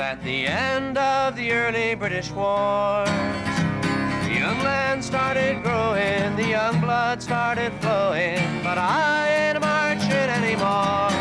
at the end of the early British wars. The young land started growing, the young blood started flowing, but I ain't marching anymore.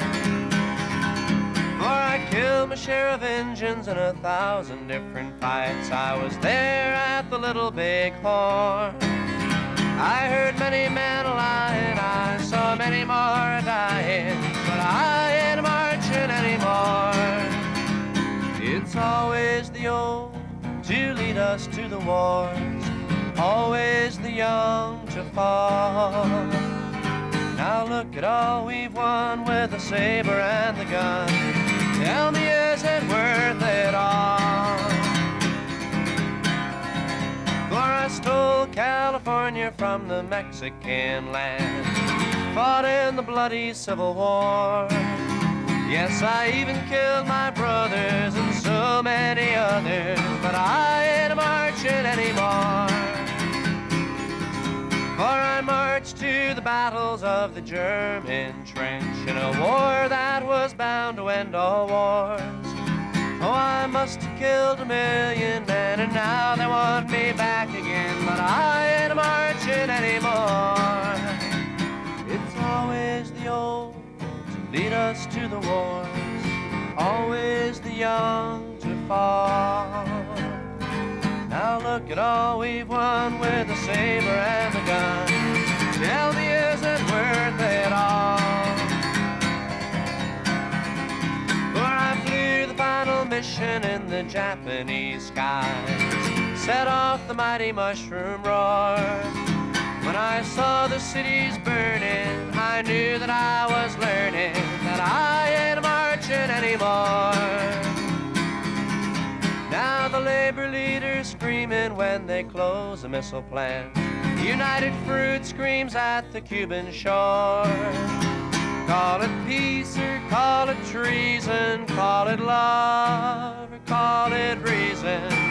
For I killed my share of Injuns in 1,000 different fights. I was there at the Little Big Horn. I heard many men lying, I saw many more dying, but I ain't marching anymore. It's always the old to lead us to the wars, always the young to fall. Now look at all we've won with the saber and the gun. Tell me, is it worth it all? For I stole California from the Mexican land, fought in the bloody Civil War. Yes, I even killed my brothers and so many others, but I ain't marching anymore. For I marched to the battles of the German trench in a war that was bound to end all wars. Oh, I must have killed 1,000,000 men, and now they want me back again, but I ain't marching anymore. It's always the old to lead us to the wars, always the young to fall. Now look at all we've won with the saber and the gun. Tell me, is it worth it all? For I flew the final mission in the Japanese skies, set off the mighty mushroom roar. When I saw the cities burning, I knew that I was learning that I ain't marching anymore. Now the labor leaders screaming when they close a missile plant. United Fruit screams at the Cuban shore. Call it peace or call it treason, call it love or call it reason,